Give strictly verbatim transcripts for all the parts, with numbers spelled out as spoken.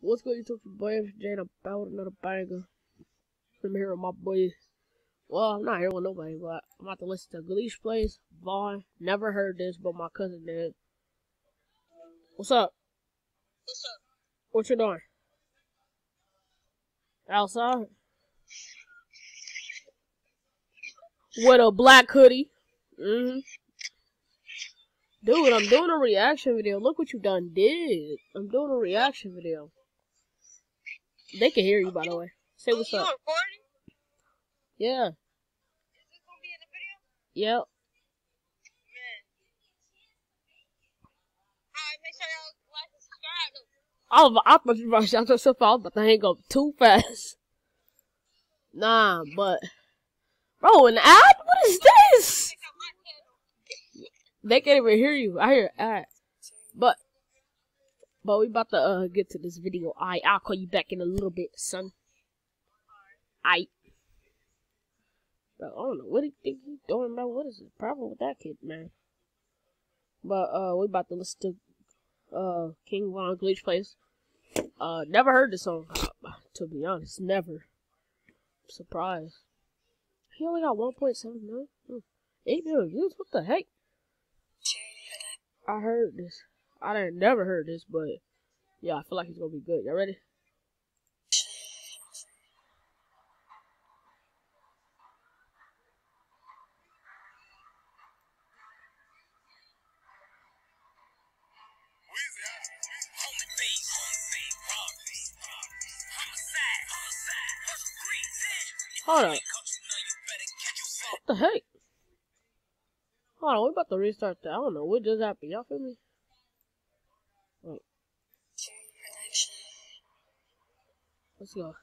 What's good, you took your boy Jane about another banger. I'm here with my boy. Well, I'm not here with nobody, but I'm about to listen to Gleesh plays Vaughn. Never heard this, but my cousin did. What's up? What's up? What you doing? Outside? With a black hoodie. Mm-hmm. Dude, I'm doing a reaction video. Look what you done did. I'm doing a reaction video. They can hear you, by the way. Say what's you up. recording? Yeah. Is this gonna be in the video? Yep. Man. Alright, make sure y'all like and subscribe though. I, was, I thought you were about to shout yourself out, but I hang up too fast. Nah, but... Bro, an ad? What is this? They can't even hear you. I hear an ad. But... But we about to uh, get to this video. Alright, I'll call you back in a little bit, son. Alright. Bro, I don't know what do you think he's doing, bro. What is the problem with that kid, man? But uh, we about to listen to uh King Von Gleesh plays. Uh, never heard this song, to be honest. Never. I'm surprised. He only got one point seven million. Hmm. eight million views. What the heck? I heard this. I didn't never heard this, but yeah, I feel like it's gonna be good. Y'all ready? Hold up. What the heck? Hold on, we about to restart that. I don't know what just happened. Y'all feel me? Wait. Let's go.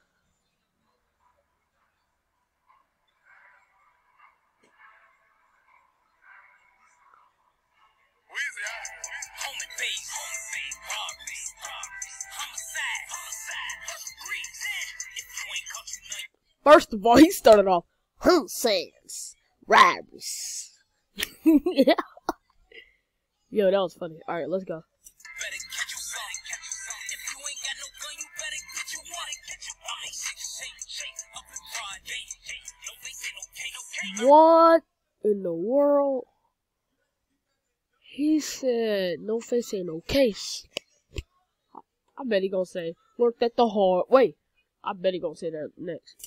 First of all, he started off homicides, robberies. Yeah. Yo, that was funny. Alright, let's go. What in the world? He said, no face ain't no case. I bet he gonna say, worked at the hard way. I bet he gonna say that next.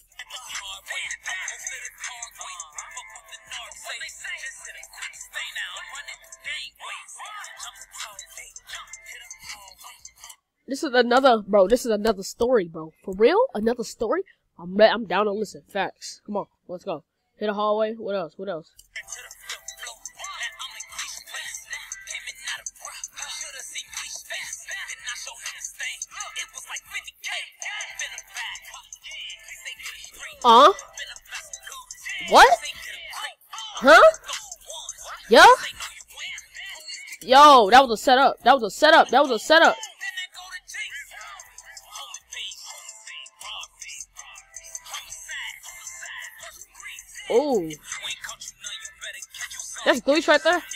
This is another, bro, this is another story, bro. For real? Another story? I'm re I'm down to listen. Facts. Come on, let's go. Hit a hallway. What else? What else? Uh? What? Huh? Yeah? Yo, that was a setup. That was a setup. That was a setup. Oh. That's Gleesh right there.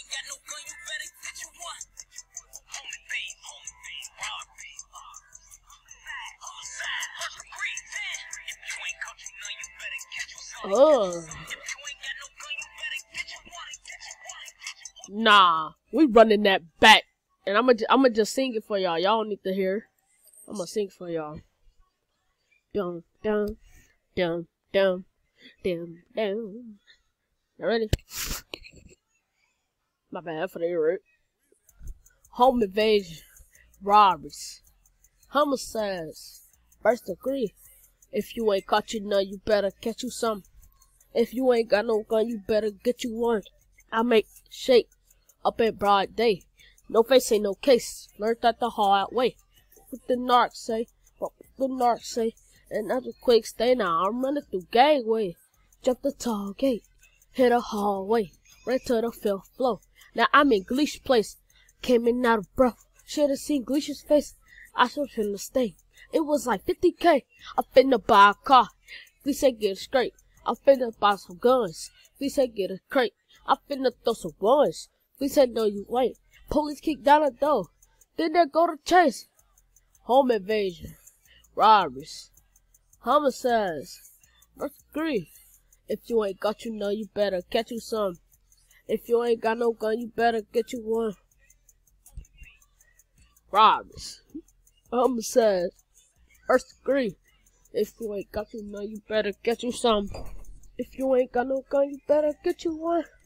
Oh. Nah, we running that back, and I'm gonna I'm gonna just sing it for y'all. Y'all don't need to hear. I'm gonna sing for y'all. Dum dum dum dum dum dum. You ready? My bad for the ear. Home invasion, robberies, homicides, first degree. If you ain't caught you none, you better catch you some. If you ain't got no gun, you better get you one. I make shake up in broad day. No face ain't no case. Learned that the hard way. What the narcs say? What the narcs say? And that's a quick stay now. I'm running through gangway. Jump the tall gate. Hit a hallway. Right to the fifth floor. Now I'm in Gleesh place. Came in out of breath. Should've seen Gleesh's face. I should finna stay. It was like fifty K. I finna buy a car. Gleesh said get it straight. I finna buy some guns. Gleesh said get a crate. I finna throw some ones. Gleesh said no you ain't. Police kicked down the door. Then they go to chase. home invasion, robberies, homicides, first degree. If you ain't got you none, you better catch you some. If you ain't got no gun, you better get you one. Robberies, homicides, first degree. If you ain't got you none, you better get you some. If you ain't got no gun, you better get you one.